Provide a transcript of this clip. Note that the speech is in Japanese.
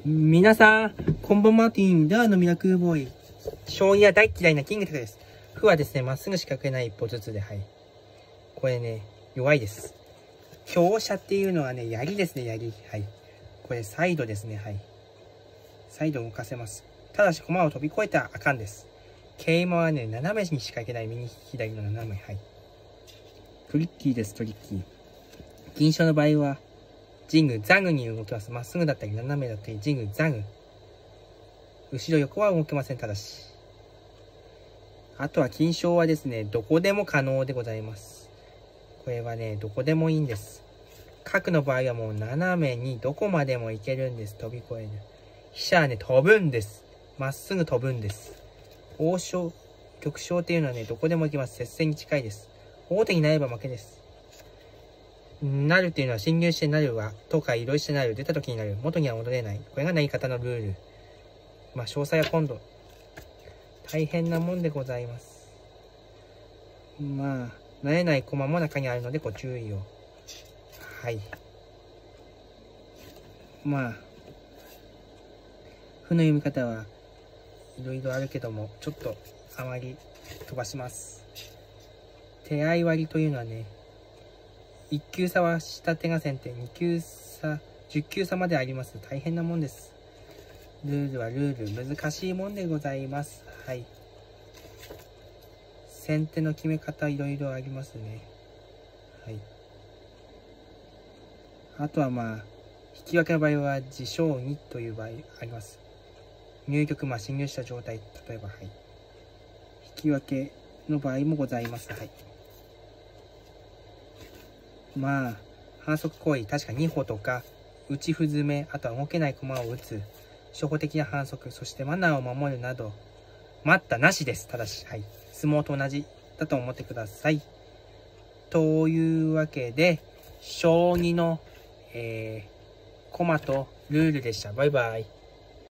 皆さん、こんばんはティーン、ダーのミラクルボーイ。将棋は大嫌いなキングタクです。歩はですね、まっすぐしか書けない一歩ずつで、はい。これね、弱いです。香車っていうのはね、槍ですね、槍。はい。これサイドですね、はい。サイド動かせます。ただし、駒を飛び越えたらあかんです。桂馬はね、斜めにしか書けない、右、左の斜め、はい。トリッキーです、トリッキー。銀将の場合は、ジング、ザグに動きます。まっすぐだったり、斜めだったり、ジング、ザグ。後ろ横は動けません、ただし。あとは金将はですね、どこでも可能でございます。これはね、どこでもいいんです。角の場合はもう斜めにどこまでも行けるんです。飛び越える。飛車はね、飛ぶんです。まっすぐ飛ぶんです。王将、玉将っていうのはね、どこでも行けます。接戦に近いです。王手になれば負けです。なるっていうのは侵入してなるは、とか移動してなる、出た時になる、元には戻れない。これが成り方のルール。まあ、詳細は今度。大変なもんでございます。まあ、慣れない駒も中にあるのでご注意を。はい。まあ、歩の読み方はいろいろあるけども、ちょっとあまり飛ばします。手合い割りというのはね、1級差は下手が先手、2級差、10級差まであります。大変なもんです。ルールはルール、難しいもんでございます。はい。先手の決め方いろいろありますね。はい。あとはまあ、引き分けの場合は自称2という場合あります。入玉、まあ侵入した状態、例えば、はい。引き分けの場合もございます。はい。まあ、反則行為、確か2歩とか、打ち歩詰め、あとは動けない駒を打つ、初歩的な反則、そしてマナーを守るなど、待ったなしです。ただし、はい。相撲と同じだと思ってください。というわけで、将棋の、駒とルールでした。バイバイ。